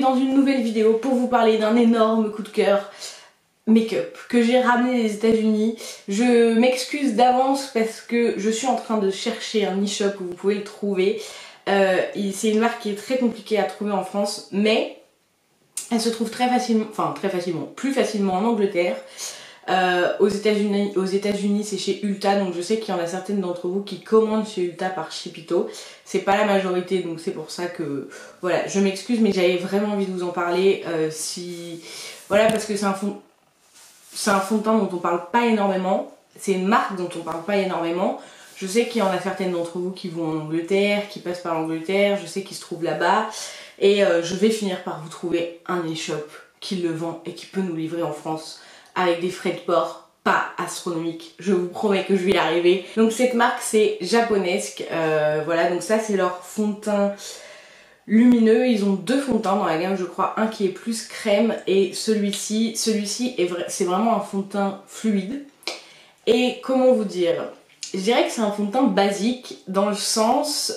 dans une nouvelle vidéo pour vous parler d'un énorme coup de cœur make-up que j'ai ramené des États-Unis. Je m'excuse d'avance parce que je suis en train de chercher un e-shop où vous pouvez le trouver. C'est une marque qui est très compliquée à trouver en France, mais elle se trouve très facilement, plus facilement en Angleterre. Aux États-Unis c'est chez Ulta, donc je sais qu'il y en a certaines d'entre vous qui commandent chez Ulta par Shipito. C'est pas la majorité, donc c'est pour ça que voilà, je m'excuse, mais j'avais vraiment envie de vous en parler. Voilà, parce que c'est un fond de teint dont on parle pas énormément. C'est une marque dont on parle pas énormément. Je sais qu'il y en a certaines d'entre vous qui vont en Angleterre, qui passent par l'Angleterre, je sais qu'ils se trouvent là-bas. Et je vais finir par vous trouver un e-shop qui le vend et qui peut nous livrer en France avec des frais de port pas astronomiques. Je vous promets que je vais y arriver. Donc cette marque c'est Japonesque. Voilà, donc ça c'est leur fond de teint lumineux. Ils ont deux fonds de teint dans la gamme, je crois, un qui est plus crème et celui-ci c'est vraiment un fond de teint fluide. Et comment vous dire, je dirais que c'est un fond de teint basique dans le sens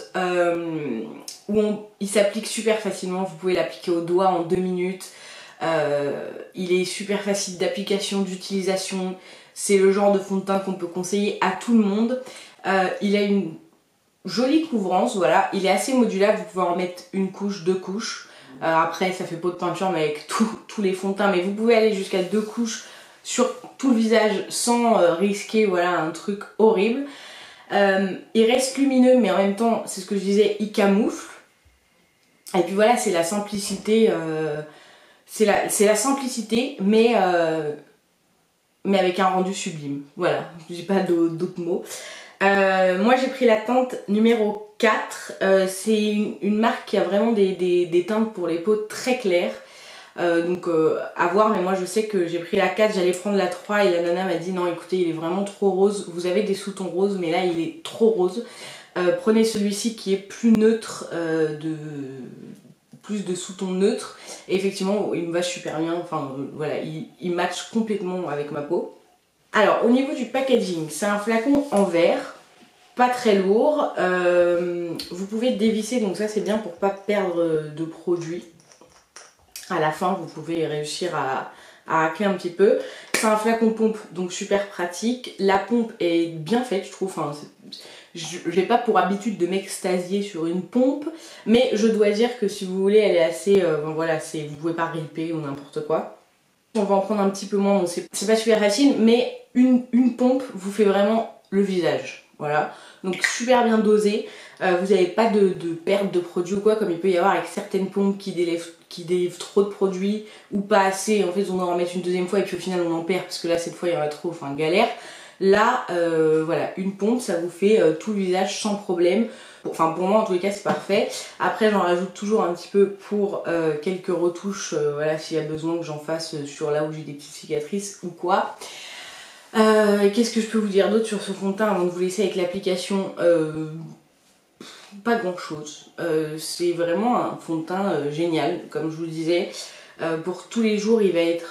où il s'applique super facilement. Vous pouvez l'appliquer au doigt en 2 minutes. Il est super facile d'application, d'utilisation. C'est le genre de fond de teint qu'on peut conseiller à tout le monde. Il a une jolie couvrance, voilà. Il est assez modulable, vous pouvez en mettre une couche, 2 couches. Après ça fait pot de peinture mais avec tous les fonds de teint. Mais vous pouvez aller jusqu'à 2 couches sur tout le visage sans risquer voilà, un truc horrible. Il reste lumineux mais en même temps, c'est ce que je disais, il camoufle. Et puis voilà, c'est la simplicité... C'est la simplicité, mais avec un rendu sublime. Voilà, j'ai pas d'autres mots. Moi j'ai pris la teinte numéro 4. C'est une marque qui a vraiment des teintes pour les peaux très claires. Donc à voir, mais moi je sais que j'ai pris la 4, j'allais prendre la 3 et la nana m'a dit non écoutez il est vraiment trop rose. Vous avez des sous-tons roses mais là il est trop rose. Prenez celui-ci qui est plus neutre, plus de sous-tons neutres, et effectivement il me va super bien, enfin voilà, il match complètement avec ma peau. Alors au niveau du packaging, c'est un flacon en verre, pas très lourd, vous pouvez dévisser, donc ça c'est bien pour pas perdre de produit. À la fin vous pouvez réussir à racler un petit peu. C'est un flacon pompe, donc super pratique. La pompe est bien faite je trouve, enfin, je n'ai pas pour habitude de m'extasier sur une pompe, mais je dois dire que si vous voulez elle est assez, voilà, vous pouvez pas ripper ou n'importe quoi. On va en prendre un petit peu moins, donc c'est pas super facile, mais une pompe vous fait vraiment le visage, voilà. Donc super bien dosé, vous n'avez pas de perte de produit ou quoi, comme il peut y avoir avec certaines pompes qui délivent trop de produits ou pas assez, en fait on doit en mettre une deuxième fois et puis au final on en perd parce que là cette fois il y en a trop, enfin galère. Là, voilà, une pompe, ça vous fait tout le visage sans problème. Enfin, pour moi, en tous les cas, c'est parfait. Après, j'en rajoute toujours un petit peu pour quelques retouches, voilà, s'il y a besoin que j'en fasse sur là où j'ai des petites cicatrices ou quoi. Qu'est-ce que je peux vous dire d'autre sur ce fond de teint avant de vous laisser avec l'application? Pas grand-chose. C'est vraiment un fond de teint génial, comme je vous le disais. Pour tous les jours, il va être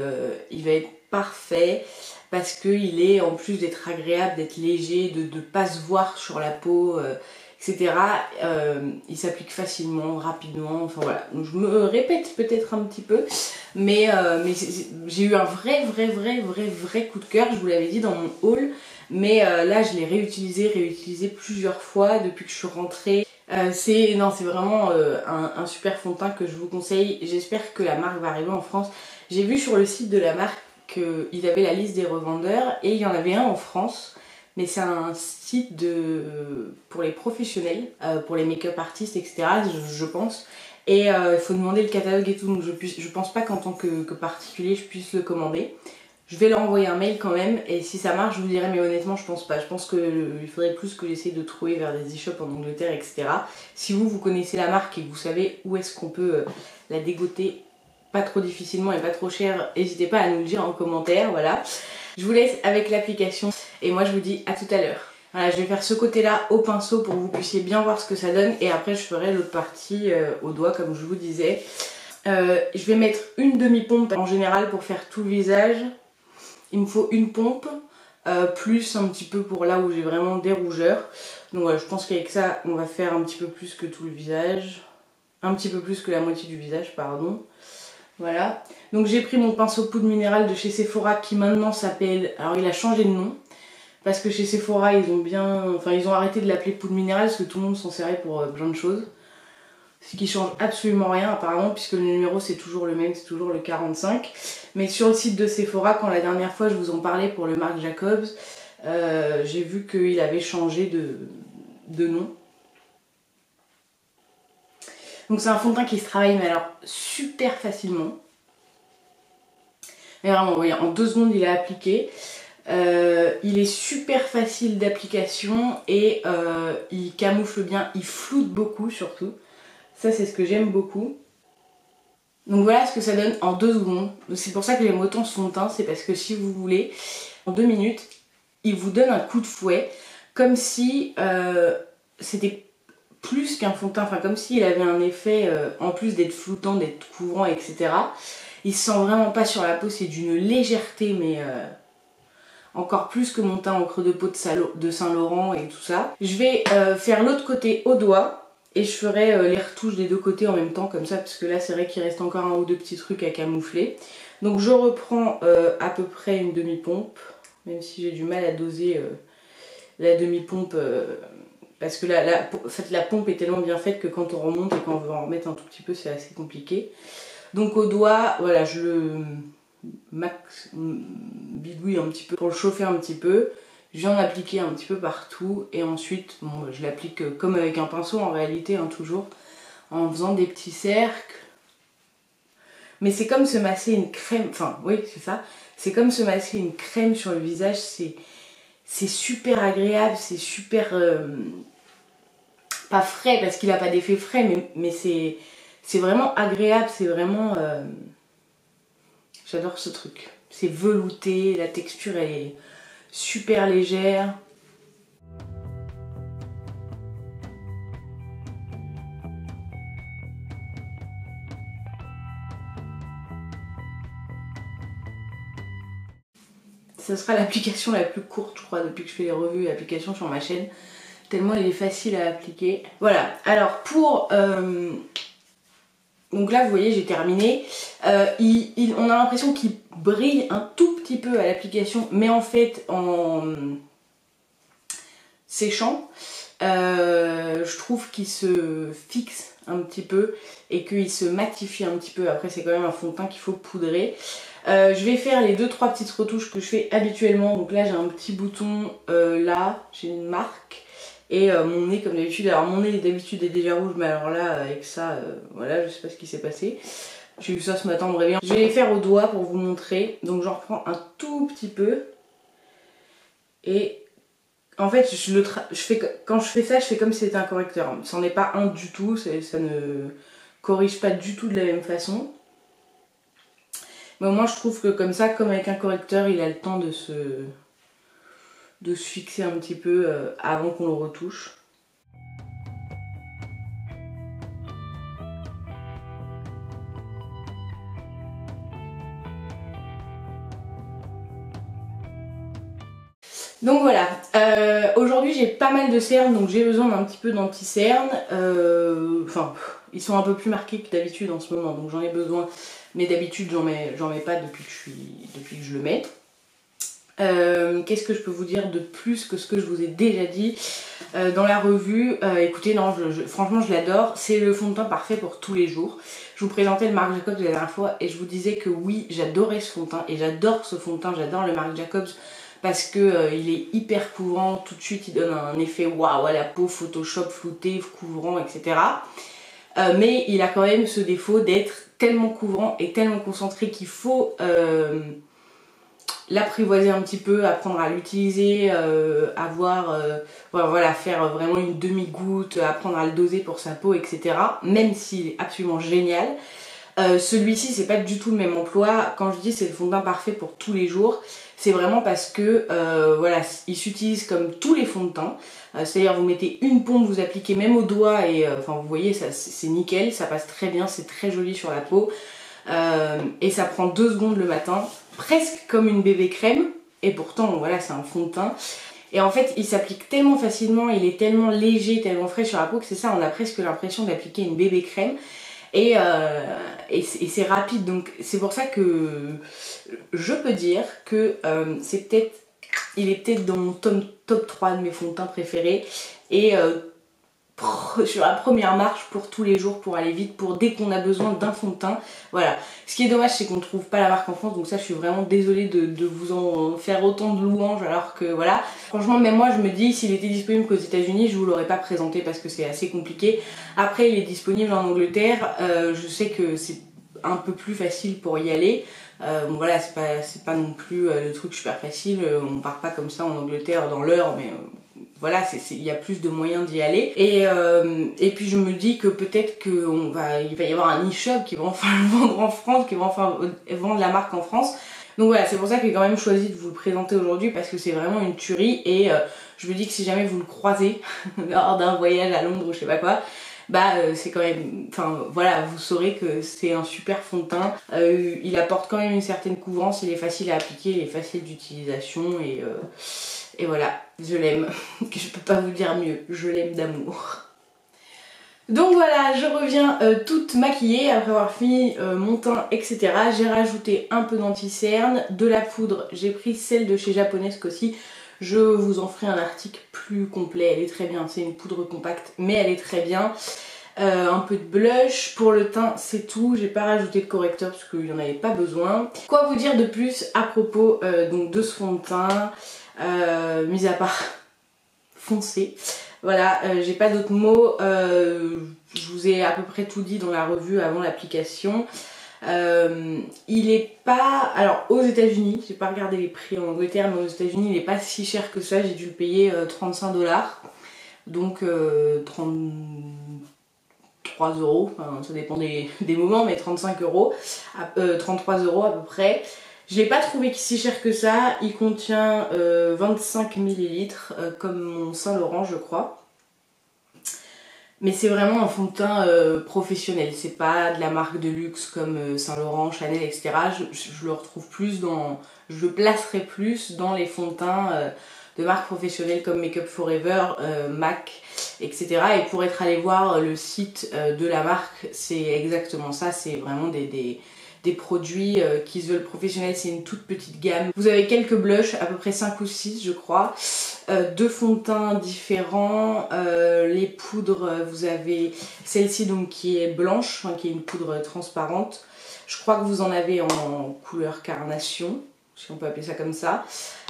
parfait. Parce qu'il est, en plus d'être agréable, d'être léger, de ne pas se voir sur la peau, etc. Il s'applique facilement, rapidement, enfin voilà. Donc, je me répète peut-être un petit peu, mais j'ai eu un vrai coup de cœur, je vous l'avais dit dans mon haul. Mais là je l'ai réutilisé plusieurs fois depuis que je suis rentrée. C'est vraiment un super fond de teint que je vous conseille. J'espère que la marque va arriver en France. J'ai vu sur le site de la marque qu'il avait la liste des revendeurs et il y en avait un en France, mais c'est un site pour les professionnels, pour les make-up artistes, etc. je pense. Et il faut demander le catalogue et tout, donc je pense pas qu'en tant que particulier je puisse le commander. Je vais leur envoyer un mail quand même et si ça marche je vous dirai, mais honnêtement je pense pas. Je pense qu'il faudrait plus que j'essaye de trouver vers des e-shops en Angleterre, etc. Si vous connaissez la marque et que vous savez où est-ce qu'on peut la dégoter pas trop difficilement et pas trop cher, n'hésitez pas à nous le dire en commentaire, voilà. Je vous laisse avec l'application et moi je vous dis à tout à l'heure. Voilà, je vais faire ce côté là au pinceau pour que vous puissiez bien voir ce que ça donne et après je ferai l'autre partie au doigt comme je vous disais. Je vais mettre une demi-pompe en général pour faire tout le visage. Il me faut une pompe, plus un petit peu pour là où j'ai vraiment des rougeurs. Donc voilà, je pense qu'avec ça on va faire un petit peu plus que tout le visage. un petit peu plus que la moitié du visage, pardon. Voilà. Donc j'ai pris mon pinceau poudre minérale de chez Sephora qui maintenant s'appelle... Alors il a changé de nom. Parce que chez Sephora, ils ont arrêté de l'appeler poudre minérale parce que tout le monde s'en servait pour plein de choses. Ce qui change absolument rien apparemment puisque le numéro c'est toujours le même, c'est toujours le 45. Mais sur le site de Sephora, quand la dernière fois je vous en parlais pour le Marc Jacobs, j'ai vu qu'il avait changé de nom. Donc c'est un fond de teint qui se travaille mais alors super facilement. Et vraiment, vous voyez, en 2 secondes il est appliqué. Il est super facile d'application et il camoufle bien, il floute beaucoup surtout. Ça c'est ce que j'aime beaucoup. Donc voilà ce que ça donne en 2 secondes. C'est pour ça que j'aime autant ce fond de teint, c'est parce que si vous voulez, en 2 minutes, il vous donne un coup de fouet, comme si c'était plus qu'un fond de teint, enfin comme s'il avait un effet, en plus d'être floutant, d'être couvrant, etc. Il se sent vraiment pas sur la peau, c'est d'une légèreté, mais encore plus que mon teint en creux de peau de Saint-Laurent et tout ça. Je vais faire l'autre côté au doigt et je ferai les retouches des 2 côtés en même temps comme ça, parce que là c'est vrai qu'il reste encore 1 ou 2 petits trucs à camoufler. Donc je reprends à peu près une demi-pompe, même si j'ai du mal à doser la demi-pompe parce que en fait, la pompe est tellement bien faite que quand on remonte et qu'on veut en remettre un tout petit peu, c'est assez compliqué. Donc au doigt, voilà, je le bidouille un petit peu pour le chauffer un petit peu. Je viens d'appliquer un petit peu partout et ensuite, bon, je l'applique comme avec un pinceau en réalité, hein, toujours, en faisant des petits cercles. Mais c'est comme se masser une crème, enfin oui c'est ça, c'est comme se masser une crème sur le visage, c'est super agréable, c'est super... pas frais parce qu'il n'a pas d'effet frais, mais c'est vraiment agréable, c'est vraiment... j'adore ce truc. C'est velouté, la texture elle est super légère. Ce sera l'application la plus courte, je crois, depuis que je fais les revues et applications sur ma chaîne. Tellement elle est facile à appliquer. Voilà, alors pour... donc là, vous voyez, j'ai terminé. On a l'impression qu'il brille un tout petit peu à l'application, mais en fait, en séchant, je trouve qu'il se fixe un petit peu et qu'il se matifie un petit peu. Après, c'est quand même un fond de teint qu'il faut poudrer. Je vais faire les 2-3 petites retouches que je fais habituellement. Donc là, j'ai un petit bouton là, j'ai une marque. Et mon nez comme d'habitude, alors mon nez d'habitude est déjà rouge, mais alors là avec ça, voilà, je sais pas ce qui s'est passé. J'ai vu ça ce matin en me réveillant. Je vais les faire au doigt pour vous montrer, donc j'en reprends un tout petit peu. Et en fait, quand je fais ça, je fais comme si c'était un correcteur. C'en est pas un du tout, ça ne corrige pas du tout de la même façon. Mais au moins je trouve que comme ça, comme avec un correcteur, il a le temps de se fixer un petit peu avant qu'on le retouche. Donc voilà, aujourd'hui j'ai pas mal de cernes, donc j'ai besoin d'un petit peu d'anti-cernes. Enfin, ils sont un peu plus marqués que d'habitude en ce moment, donc j'en ai besoin. Mais d'habitude j'en mets pas depuis que je le mets. Qu'est-ce que je peux vous dire de plus que ce que je vous ai déjà dit dans la revue? Écoutez, non, franchement je l'adore, c'est le fond de teint parfait pour tous les jours. Je vous présentais le Marc Jacobs la dernière fois et je vous disais que oui, j'adorais ce fond de teint et j'adore ce fond de teint, j'adore le Marc Jacobs parce que il est hyper couvrant, tout de suite il donne un effet waouh à la peau, Photoshop, flouté, couvrant, etc. Mais il a quand même ce défaut d'être tellement couvrant et tellement concentré qu'il faut l'apprivoiser un petit peu, apprendre à l'utiliser, voilà, faire vraiment une demi-goutte, apprendre à le doser pour sa peau, etc. Même s'il est absolument génial. Celui-ci, c'est pas du tout le même emploi. Quand je dis c'est le fond de teint parfait pour tous les jours, c'est vraiment parce que voilà, il s'utilise comme tous les fonds de teint. C'est-à-dire vous mettez une pompe, vous appliquez même au doigt et enfin vous voyez, c'est nickel, ça passe très bien, c'est très joli sur la peau. Et ça prend 2 secondes le matin, presque comme une bébé crème, et pourtant voilà, c'est un fond de teint. Et en fait il s'applique tellement facilement, il est tellement léger, tellement frais sur la peau que c'est ça, on a presque l'impression d'appliquer une bébé crème. Et c'est rapide, donc c'est pour ça que je peux dire que il est peut-être dans mon top 3 de mes fonds de teint préférés. Et sur la première marche pour tous les jours, pour aller vite, pour dès qu'on a besoin d'un fond de teint. Voilà. Ce qui est dommage, c'est qu'on ne trouve pas la marque en France, donc ça je suis vraiment désolée de vous en faire autant de louanges, alors que voilà. Franchement, même moi je me dis, s'il était disponible qu'aux États-Unis, je vous l'aurais pas présenté parce que c'est assez compliqué. Après, il est disponible en Angleterre, je sais que c'est un peu plus facile pour y aller. Bon voilà, c'est pas non plus le truc super facile, on part pas comme ça en Angleterre dans l'heure, mais voilà, il y a plus de moyens d'y aller. Et puis je me dis que peut-être qu'il va y avoir un e-shop qui va enfin le vendre en France, qui va enfin vendre la marque en France. Donc voilà, c'est pour ça que j'ai quand même choisi de vous le présenter aujourd'hui, parce que c'est vraiment une tuerie. Et je me dis que si jamais vous le croisez lors d'un voyage à Londres ou je sais pas quoi, bah c'est quand même, enfin voilà, vous saurez que c'est un super fond de teint. Il apporte quand même une certaine couvrance, il est facile à appliquer, il est facile d'utilisation et voilà, je l'aime. Je peux pas vous dire mieux, je l'aime d'amour. Donc voilà, je reviens toute maquillée après avoir fini mon teint, etc. J'ai rajouté un peu d'anti-cerne, de la poudre, j'ai pris celle de chez Japonesque aussi. Je vous en ferai un article plus complet, elle est très bien, c'est une poudre compacte mais elle est très bien. Un peu de blush, pour le teint c'est tout, j'ai pas rajouté de correcteur parce qu'il n'y en avait pas besoin. Quoi vous dire de plus à propos donc de ce fond de teint, mis à part foncé. Voilà, j'ai pas d'autres mots, je vous ai à peu près tout dit dans la revue avant l'application. Il est pas... Alors aux États-Unis, j'ai pas regardé les prix en Angleterre, mais aux États-Unis il est pas si cher que ça, j'ai dû le payer 35 $. Donc 33 €, enfin, ça dépend des moments, mais 35 €, 33 € à peu près. Je l'ai pas trouvé si cher que ça, il contient 25 ml comme mon Saint Laurent je crois. Mais c'est vraiment un fond de teint professionnel, c'est pas de la marque de luxe comme Saint Laurent, Chanel, etc. Je le retrouve plus dans... Je le placerai plus dans les fonds de teint de marques professionnelles comme Make Up For Ever, MAC, etc. Et pour être allé voir le site de la marque, c'est exactement ça, c'est vraiment des produits qui se veulent professionnels, c'est une toute petite gamme. Vous avez quelques blushs, à peu près 5 ou 6 je crois, deux fonds de teint différents, les poudres, vous avez celle-ci donc qui est blanche, enfin, qui est une poudre transparente. Je crois que vous en avez en couleur carnation, si on peut appeler ça comme ça.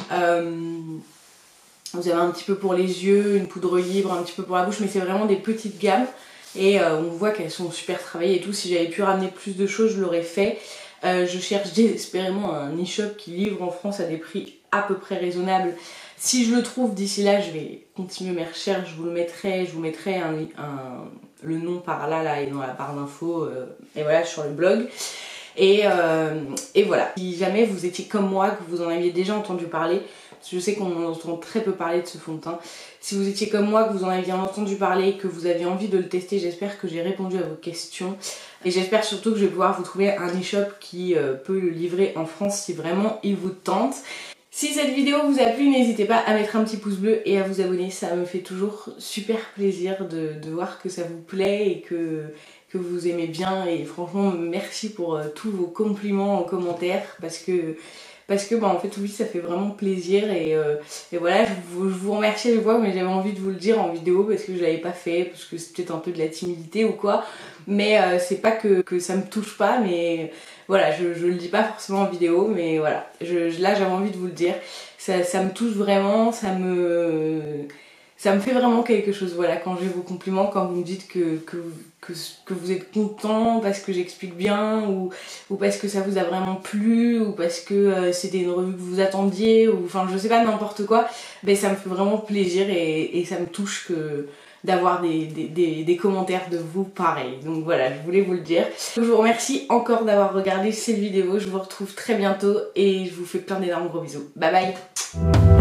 Vous avez un petit peu pour les yeux, une poudre libre, un petit peu pour la bouche, mais c'est vraiment des petites gammes. Et on voit qu'elles sont super travaillées et tout. Si j'avais pu ramener plus de choses, je l'aurais fait. Je cherche désespérément un e-shop qui livre en France à des prix à peu près raisonnables. Si je le trouve d'ici là, je vais continuer mes recherches. Je vous mettrai le nom par là et dans la barre d'infos. Et voilà, sur le blog. Et voilà. Si jamais vous étiez comme moi, que vous en aviez déjà entendu parler, parce que je sais qu'on entend très peu parler de ce fond de teint. Si vous étiez comme moi, que vous en aviez entendu parler, que vous aviez envie de le tester, j'espère que j'ai répondu à vos questions. Et j'espère surtout que je vais pouvoir vous trouver un e-shop qui peut le livrer en France si vraiment il vous tente. Si cette vidéo vous a plu, n'hésitez pas à mettre un petit pouce bleu et à vous abonner, ça me fait toujours super plaisir de voir que ça vous plaît et que vous aimez bien. Et franchement, merci pour tous vos compliments en commentaire parce que bah, en fait oui, ça fait vraiment plaisir et voilà, je vous remercie à fois, mais j'avais envie de vous le dire en vidéo parce que je l'avais pas fait, parce que c'est peut-être un peu de la timidité ou quoi, mais c'est pas que ça me touche pas, mais voilà, je le dis pas forcément en vidéo, mais voilà, là j'avais envie de vous le dire, ça me touche vraiment, ça me fait vraiment quelque chose, voilà, quand j'ai vos compliments, quand vous me dites que vous êtes content parce que j'explique bien, ou parce que ça vous a vraiment plu, ou parce que c'était une revue que vous attendiez, ou enfin je sais pas, n'importe quoi, ben ça me fait vraiment plaisir et ça me touche d'avoir des commentaires de vous pareil. Donc voilà, je voulais vous le dire. Je vous remercie encore d'avoir regardé cette vidéo, je vous retrouve très bientôt et je vous fais plein d'énormes gros bisous. Bye bye.